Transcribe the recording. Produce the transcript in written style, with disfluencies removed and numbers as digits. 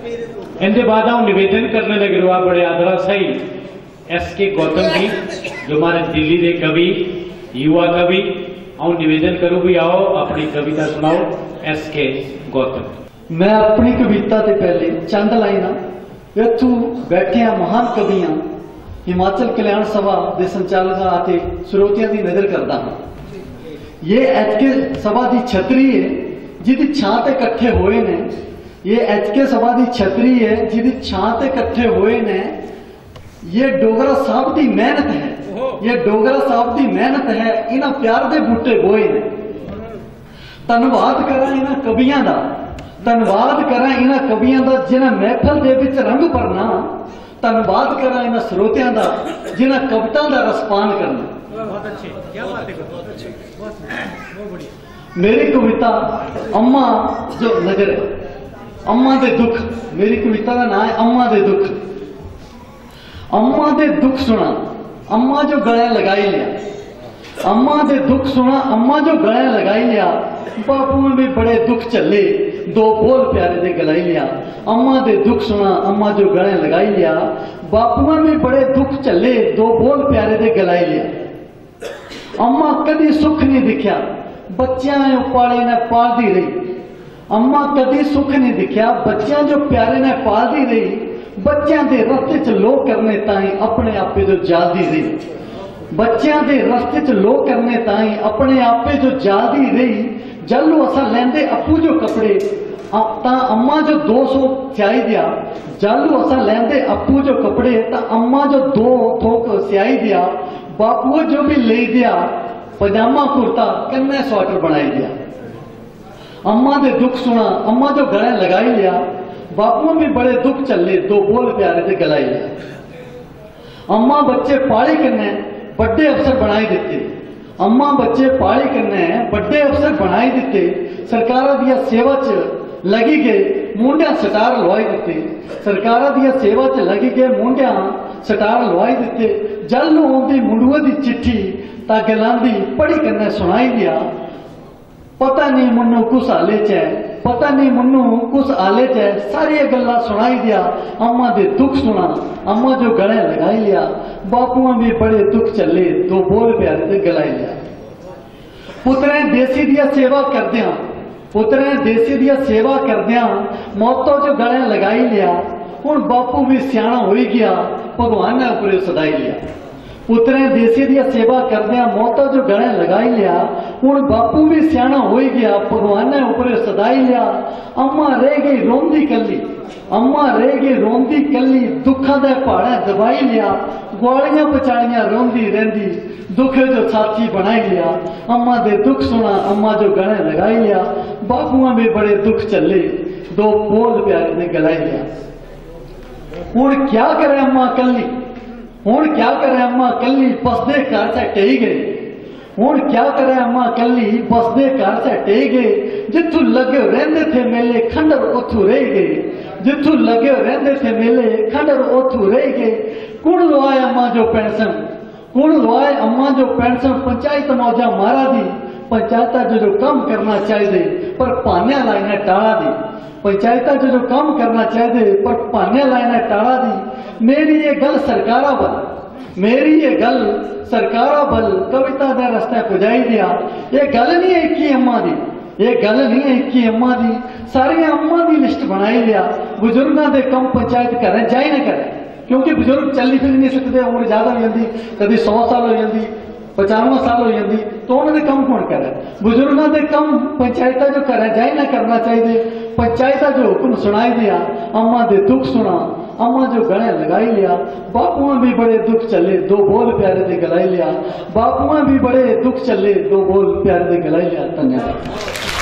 इनके बाद हम निवेदन करने लगे रुआ बड़े आदरा सही SK गौतम जी जो हमारे दिल्ली के कवि युवा कवि और निवेदन करूँ भी आओ अपनी कविता सुनाओ SK गौतम। मैं अपनी कविता से पहले चंद लाइना इत्थों बैठिया महान कवियां हिमाचल कल्याण सभा के संचालक आते श्रोतियां की नजर करता हाँ। ये HK सभा की छतरी है जिहदी छां ते इकट्ठे हुए ने। ये HK सभा की छतरी है जिहदी छां ते इकट्ठे हुए ने। ये डोगरा साहब की मेहनत है, ये डोगरा साहब की मेहनत है। इन्हां प्यार दे बूटे बोए ने। धन्नवाद करा इन्हां कवियां दा, धन्नवाद करा इन्हां कवियां दा जिन्हां महफिल दे विच रंग भरना। धन्नवाद करा इन्हां श्रोतियां दा जिन्हां कविता दा रसपान करना। बहुत अच्छे, क्या बात है, बहुत अच्छे, बहुत बढ़िया। मेरी कविता अम्मा जो नजर है, अम्मा दे दुख। मेरी कविता का नाम है अम्मा दे दुख। अम्मा दे दुख सुना अम्मा जो गले लगाई लिया। अम्मा दे दुख सुना अम्मा जो गले लगाई लिया। बापू में भी बड़े दुख चले दो बोल प्यारे दे गलाई लिया। अम्मा दे दुख सुना अम्मा जो गले लगाई लिया। बापू में भी बड़े दुख चले दो बोल प्यारे दे गलाई लिया। अम्मा कदी सुख नहीं दिखा बच्चियां पाले ने पालती रही। अम्मा कदी सुख नहीं दिखा बच्चियां जो प्यारे ने पालती रही। बच्चियां दे रस्ते च लो करने ताई अपने आपे जो जालदी रही। बच्चियां दे रस्ते च लो करने ताई अपने आपे जो जालदी रही। जल्लू असा लेंदे अपू जो कपड़े ता अम्मा जो 200 स्याई दिया। जल्लू असा लेंदे अपू जो कपड़े ता अम्मा जो 2 थोक स्याई दिया। बापू जो भी ले दिया पजामा कुर्ता कन्ने स्वेटर बनाई दिया। अम्मा दे दुख सुना अम्मा जो गले लगाई लिया। बापू भी बड़े दुख चले दो बोल प्यारे दे गलाई लिया। अम्मा बच्चे पाली कन्ने बड़े अफसर बनाई दिते। अम्मा बच्चे पाली कन्ने बड़े अफसर बनाई दिते। सरकारा दिया सेवा च लगी गए मुंडिया सटार लवाई दिते। सरकारा दिया सेवा च लगी गए मुंडिया सटार लवाई दिते। जल आती मुंडुए की चिट्ठी ता गलांदी पढ़ी कन्ने सुनाई दिया। पता नहीं मनु कुछ आले च है, पता नहीं मनु कुछ आले च है। सारी गल्ला सुनाई दिया। अम्मा दे दुख सुना अम्मा जो गले लगाई लिया। बापुआ भी बड़े दुख चले दो बोल प्यारे दे गलाई लिया। पुत्रे देसी दिया सेवा करदियां पुत्रे देसी दिया सेवा करदियां मौतों जो गले लगाई लिया। हुण बापू भी सियाणा हो गया भगवान ने उपरे सदाई लिया। पुत्रे देसी दिया सेवा करदियां मौतों जो गले लगाई लिया। हुण बापू भी सियाणा हो गया भगवान ने उपरे सदाई लिया। अम्मा रह गई रोंदी कली अम्मा रह गई रोंदी कली दुखा दे पहाड़े दबाई लिया। ग्वालियां पचाड़ियां रोंदी रहिंदी दुख जो साथी बनाई लिया। अम्मा दे दुख सुना अम्मा जो गले लगाई लिया। बापूआ भी बड़े दुख चले दो बोल प्यारे ने गलाई लिया। हुण क्या करे अम्मा कली हुण क्या करे अम्मा कली बसदे घर से टेई गए। हुण क्या करे अम्मा कली बसदे घर से टेई गए। जिथों लगे रहंदे थे मेले खंडर उथू रह गए। जिथों लगे रहंदे थे मेले खंडर उथू रह गए। कुण लवाए अम्मा जो पेंशन कुण लवाए अम्मा जो पेंशन। पंचायत मौजा मारा दी पंचायत जो काम करना चाहिए पर पानिया लाइने टाड़ा दी। पंचायत जो काम करना चाहिए पर पानिया लाइने टाड़ा दी। मेरी ये गल सरकारा बल मेरी ये गल सरकारा बल कविता दे रस्ते पुजाई दिया। ये गल नहीं है इक्की अम्मा दी ये गल नहीं है इक्की अम्मा दी। सारिया अम्मा दी लिस्ट बनाई लिया। बुजुर्गों के कम पंचायत करें जाए ना करें क्योंकि बुजुर्ग चली फिर नहीं सकते। उम्र ज्यादा हो जाती कभी 100 साल हो जाती 95 साल हो जाती तो उन्होंने कम कौन करे। बुजुर्गों के कम पंचायत जो करें जाए ना करना चाहिए। पंचायत जो हुक्म सुनाई दिया अम्मा दे दुख सुना अम्मा जो गले लगाई लिया। बापुआ भी बड़े दुख चले दो बोल प्यारे दे गलाई लिया। बापुआ भी बड़े दुख चले दो बोल प्यारे दे गलाई लिया। धन्यवाद।